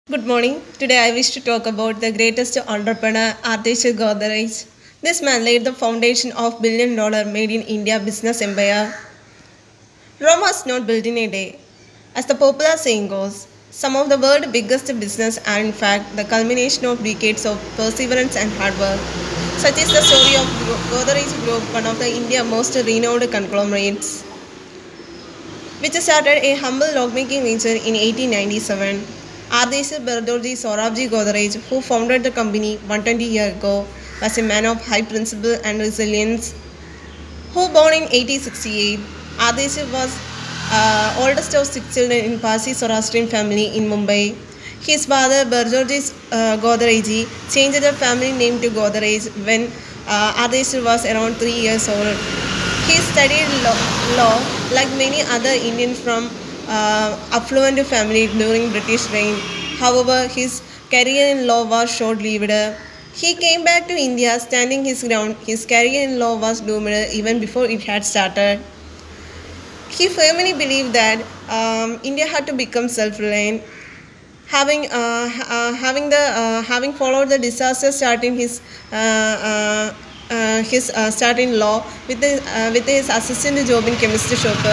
Good morning. Today I wish to talk about the greatest entrepreneur, Ardeshir Godrej. This man laid the foundation of billion-dollar made in India business empire. Rome was not built in a day. As the popular saying goes, some of the world's biggest business are in fact the culmination of decades of perseverance and hard work. Such is the story of Godrej Group, one of the India's most renowned conglomerates, which started a humble log-making venture in 1897. Ardeshir Berdorji Sorabji Godrej, who founded the company 120 years ago, was a man of high principle and resilience. Who born in 1868, Ardeshir was oldest of six children in Parsi Zoroastrian family in Mumbai. His father Berdorji Godreji changed the family name to Godrej when Ardeshir was around 3 years old. He studied law like many other Indians from affluent family during British reign. However, his career in law was short-lived. He came back to India standing his ground. His career in law was doomed even before it had started. He firmly believed that India had to become self-reliant. Having followed the disaster start in his start in law with his assistant job in chemistry shop.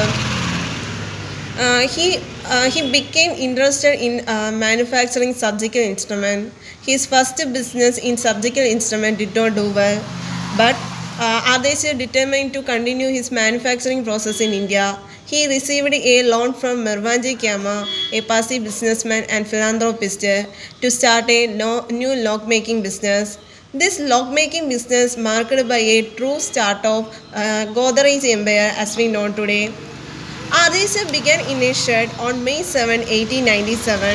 He became interested in manufacturing surgical instrument. His first business in surgical instrument did not do well, but Ardeshir determined to continue his manufacturing process in India. He received a loan from Mervanji Kyama, a Parsi businessman and philanthropist, to start a new lock-making business. This lock-making business marked by a true start of Godrej Empire as we know today. Ardeshir began in a shed on May 7, 1897.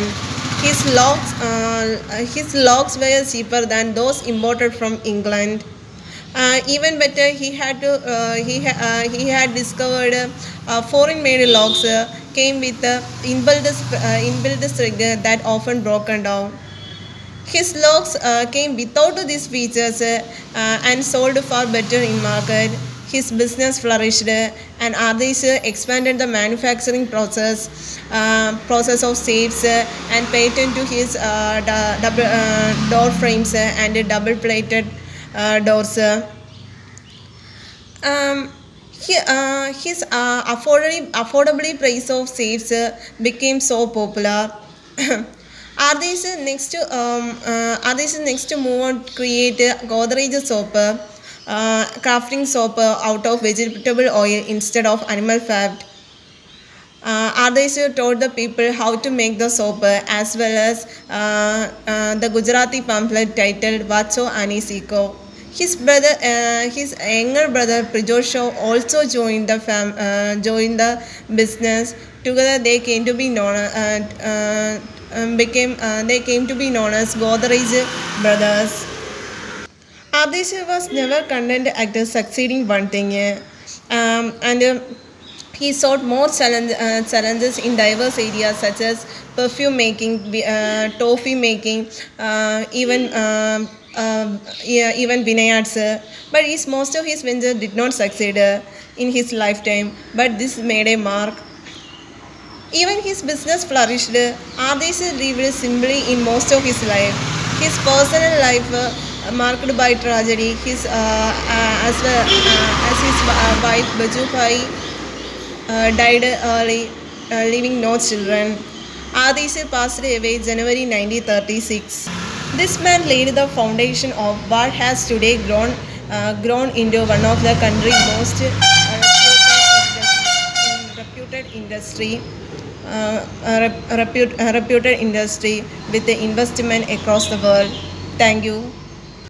His logs were cheaper than those imported from England. Even better, he had discovered foreign-made logs came with inbuilt spring that often broken down. His logs came without these features and sold far better in market. His business flourished, and Ardeshir expanded the manufacturing process of safes and patent to his door frames and double-plated doors. His affordably price of safes became so popular. Ardeshir next to move on to create Godrej soap. Crafting soap out of vegetable oil instead of animal fat. Ardeshir taught the people how to make the soap as well as the Gujarati pamphlet titled Vacho Ani Siko. His younger brother Prijosho also joined the business. Together they came to be known as Godrej brothers. Ardeshir was never content at succeeding one thing, and he sought more challenges in diverse areas such as perfume making, toffee making, even vineyards. But most of his ventures did not succeed in his lifetime. But this made a mark. Even his business flourished. Ardeshir lived simply in most of his life. His personal life marked by tragedy. As his wife Bajubai died early, leaving no children. Ardeshir passed away January 1936. This man laid the foundation of what has today grown into one of the country's most reputed industry with the investment across the world. Thank you.